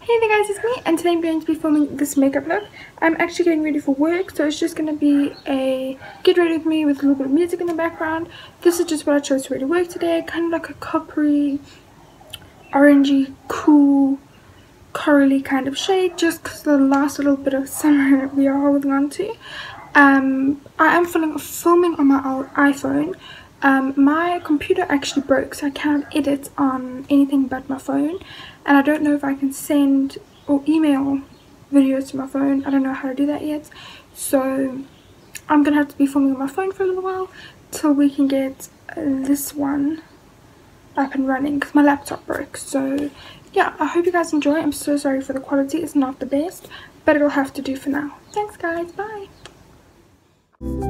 Hey there guys, it's me, and today I'm going to be filming this makeup look. I'm actually getting ready for work, so it's just going to be a get ready with me with a little bit of music in the background. This is just what I chose to wear to work today, kind of like a coppery, orangey, cool, corally kind of shade, just because the last little bit of summer we are holding on to. I am filming on my old iPhone. My computer actually broke, so I can't edit on anything but my phone, and I don't know if I can send or email videos to my phone. I don't know how to do that yet, so I'm gonna have to be filming on my phone for a little while till we can get this one up and running because my laptop broke. So yeah, I hope you guys enjoy. I'm so sorry for the quality, it's not the best, but it'll have to do for now. Thanks guys, bye.